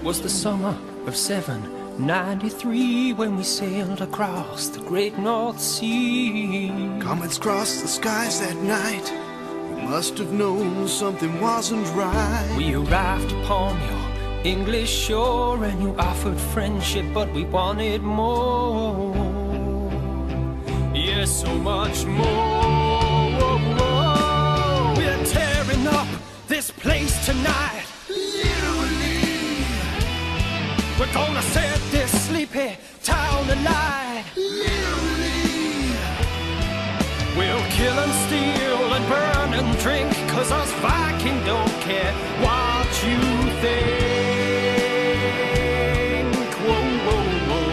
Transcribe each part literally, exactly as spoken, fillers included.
was the summer of seven ninety-three when we sailed across the great North Sea. Comets crossed the skies that night. We must have known something wasn't right. We arrived upon your English shore and you offered friendship, but we wanted more. Yes, so much more. We're tearing up this place tonight. Literally, We're gonna set this sleepy town alight. literally, We'll kill and steal and burn and drink, 'cause us Vikings don't care what you think. Whoa, whoa, whoa.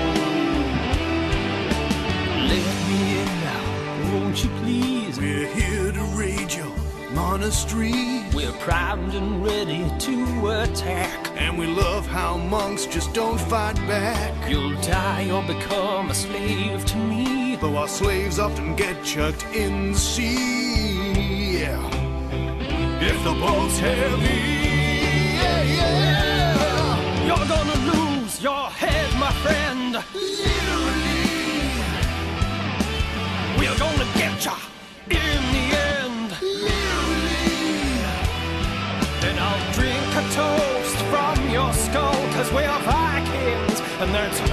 Let me in now, won't you please? we're here to raid your monastery. We're primed and ready to attack. And we love how monks just don't fight back. You'll die or become a slave to me. Though our slaves often get chucked in the sea. Yeah. If the boat's heavy, yeah, yeah. You're gonna lose your head, my friend. Literally, We're gonna get ya in the end. literally, Then I'll drink a toast from your skull, 'cause we're Vikings, and that's